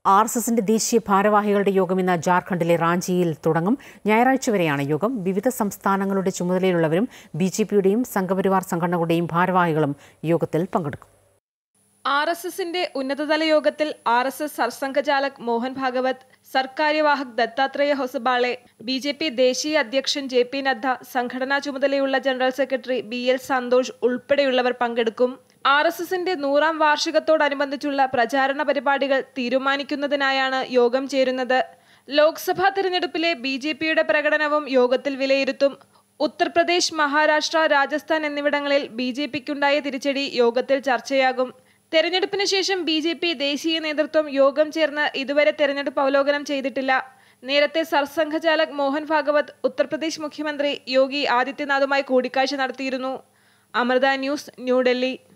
RSSന്റെ ദേശീയ ഭാരവാഹികളുടെ യോഗം ഇന്ന് ജാർഖണ്ഡിലെ റാഞ്ചിയിൽ തുടങ്ങും. ഞായറാഴ്ച വരെയാണ് യോഗം. വിവിധ സംസ്ഥാനങ്ങളുടെ ചുമതലയുള്ളവരും BJPയുടെയും സംഘപരിവാർ സംഘടനകളുടെയും ഭാരവാഹികളും യോഗത്തിൽ പങ്കെടുക്കും. RSSന്റെ ഉന്നതതല യോഗത്തിൽ RSS സർസംഘചാലക് മോഹൻ ഭാഗവത്, സർക്കാര്യവാഹക് ദത്താത്രേയ ഹൊസബാളെ, BJP ദേശീയ അധ്യക്ഷൻ JP നദ്ദ, സംഘടനാ ചുമതലയുള്ള ജനറൽ സെക്രട്ടറി BL സന്തോഷ് ഉൾപ്പെടെയുള്ളവർ പങ്കെടുക്കും. RSSന്റെ 100ാം വാർഷികത്തോടനുബന്ധിച്ചുള്ള പ്രചാരണ പരിപാടികൾ തീരുമാനിക്കുന്നതിനായാണ് യോഗം ചേരുന്നത്. ലോക്സഭാ തെരഞ്ഞെടുപ്പിലെ BJPയുടെ പ്രകടനവും യോഗത്തിൽ വിലയിരുത്തും. ഉത്തർപ്രദേശ്, മഹാരാഷ്ട്ര, രാജസ്ഥാൻ എന്നിവിടങ്ങളിൽ BJPക്കുണ്ടായ തിരിച്ചടി യോഗത്തിൽ ചർച്ചയാകും. തെരഞ്ഞെടുപ്പിന് ശേഷം BJP ദേശീയ നേതൃത്വം യോഗം ചേർന്ന് ഇതുവരെ തെരഞ്ഞെടുപ്പ് അവലോകനം ചെയ്തിട്ടില്ല. നേരത്തെ സർസംഘചാലക് മോഹൻ ഭാഗവത് ഉത്തർപ്രദേശ് മുഖ്യമന്ത്രി യോഗി ആദിത്യനാഥുമായി കൂടിക്കാഴ്ച നടത്തിയിരുന്നു. അമൃത ന്യൂസ്, ന്യൂഡൽഹി.